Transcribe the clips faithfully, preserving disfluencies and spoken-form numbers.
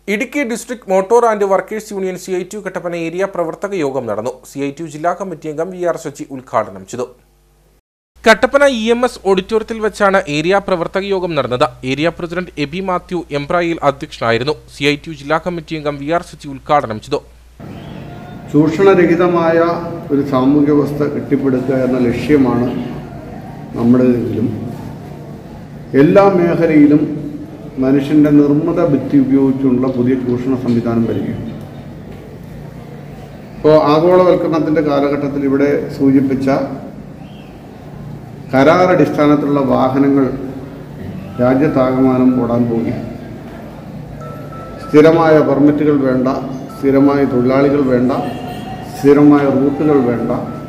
Idukki district motor and workers union C I T U Kattappana area പ്രവർത്തക യോഗം നടന്നു. C I T U ജില്ലാ committee അംഗം വി ആർ ശശി ഉദ്ഘാടനം ചെയ്തു. കട്ടപ്പന ഇ എം എസ് ഓഡിറ്റോറിയത്തിൽ വെച്ചാണ് ഏരിയ പ്രവർത്തക യോഗം നടന്നത്. ഏരിയ പ്രസിഡന്റ് എബി മാത്യു എംബ്രായിൽ അധ്യക്ഷനായിരുന്നു. സി ഐ ടി യു ജില്ലാ കമ്മിറ്റി അംഗം വി ആർ ശശി ഉദ്ഘാടനം ചെയ്തു. ചൂഷണരഹിതമായ ഒരു സാമൂഹ്യ വ്യവസ്ഥ കെട്ടിപ്പടുക്കുക എന്ന ലക്ഷ്യമാണ് നമ്മുടേതെങ്കിലും എല്ലാ മേഖലയിലും മനുഷ്യന്റെ നിർമ്മിത ബുദ്ധി ഉപയോഗിച്ചുള്ള പുതിയ ചൂഷണ സംവിധാനം വരികയാണ്. ഇപ്പോൾ ആഗോളവൽക്കരണത്തിൻ്റെ കാലഘട്ടത്തിൽ ഇവിടെ സൂചിപ്പിച്ച കരാറടിസ്ഥാനത്തിലുള്ള വാഹനങ്ങൾ രാജ്യത്താകമാനം ഓടാൻ പോയി. സ്ഥിരമായ പെർമിറ്റുകൾ വേണ്ട, സ്ഥിരമായ തൊഴിലാളികൾ വേണ്ട, സ്ഥിരമായ റൂട്ടുകൾ വേണ്ട,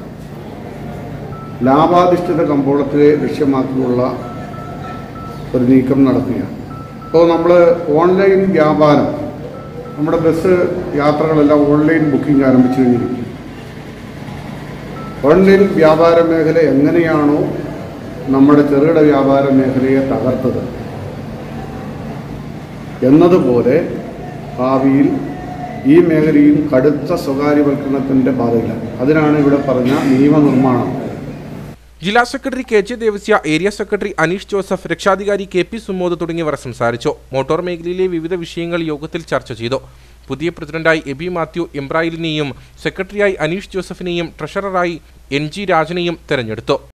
ലാഭാധിഷ്ഠിത കമ്പോളത്തിലെ ലക്ഷ്യമാക്കിയുള്ള ഒരു നീക്കം നടത്തുകയാണ്. ഇപ്പോൾ നമ്മൾ ഓൺലൈൻ വ്യാപാരം, നമ്മുടെ ബസ് യാത്രകളെല്ലാം ഓൺലൈൻ ബുക്കിംഗ് ആരംഭിച്ചു കഴിഞ്ഞിരിക്കും. ഓൺലൈൻ വ്യാപാര മേഖല എങ്ങനെയാണോ നമ്മുടെ ചെറുകിട വ്യാപാര മേഖലയെ തകർത്തത് എന്നതുപോലെ ഭാവിയിൽ ഈ മേഖലയും കടുത്ത സ്വകാര്യവൽക്കരണത്തിൻ്റെ പാതയിലാണ്. അതിനാണ് ഇവിടെ പറഞ്ഞ നിയമനിർമ്മാണം. ജില്ലാ secretary K J Devasya, area secretary Aneesh Joseph, രക്ഷാധികാരി കെ പി സുമോദ് തുടങ്ങിയവർ സംസാരിച്ചു. മോട്ടോർ മേഖലയിലെ വിവിധ വിഷയങ്ങൾ യോഗത്തിൽ ചർച്ച ചെയ്തു. പുതിയ പ്രസിഡന്റായി എബി മാത്യു എംബ്രായിലിനെയും സെക്രട്ടറിയായി അനീഷ് ജോസഫിനെയും ട്രഷററായി എൻ ജി രാജനെയും തെരഞ്ഞെടുത്തു.